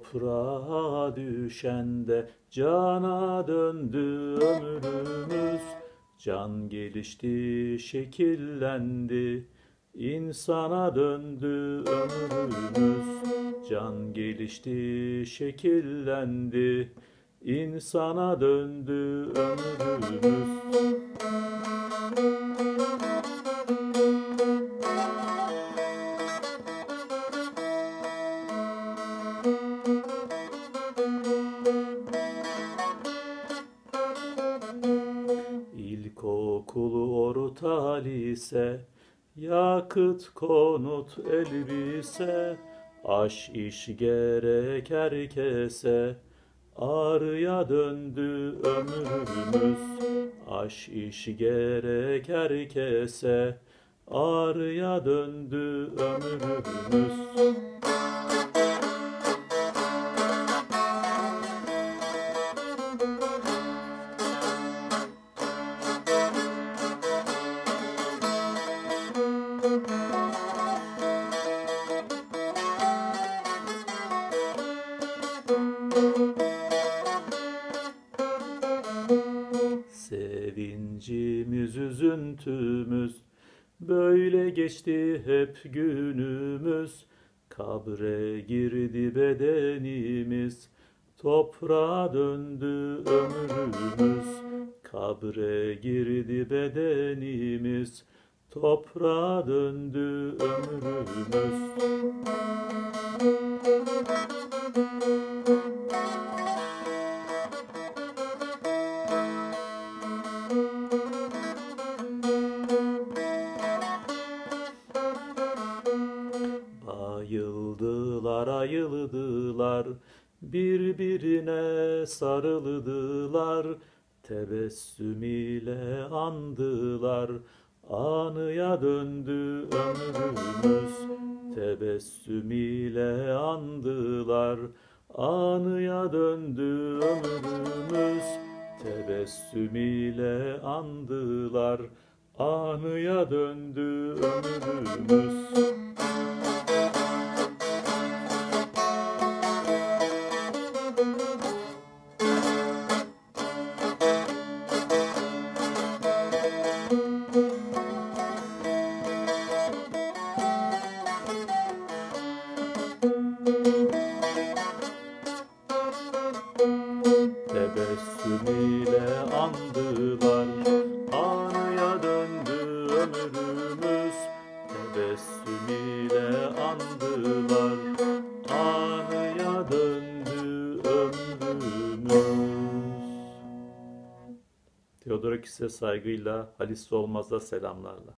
Toprağa düşen de cana döndü ömrümüz. Can gelişti, şekillendi, insana döndü ömrümüz. Can gelişti, şekillendi, insana döndü ömrümüz. İlkokul, orta lise, yakıt, konut, elbise, aş iş gerek herkese, ağrıya döndü ömrümüz. Aş iş gerek herkese, ağrıya döndü ömrümüz. Sevincimiz, üzüntümüz, böyle geçti hep günümüz. Kabre girdi bedenimiz, toprağa döndü ömrümüz. Kabre girdi bedenimiz, toprağa döndü ömrümüz. Bayıldılar, ayıldılar, birbirine sarıldılar, tebessüm ile andılar, anıya döndü ömrümüz. Tebessüm ile andılar, anıya döndü ömrümüz. Tebessüm ile andılar, anıya döndü ömrümüz. Tebessüm ile andılar, anıya döndü ömrümüz. Tebessüm ile andılar, anıya döndü ömrümüz. Theodorakis'e saygıyla, Halis Solmaz'a selamlarla.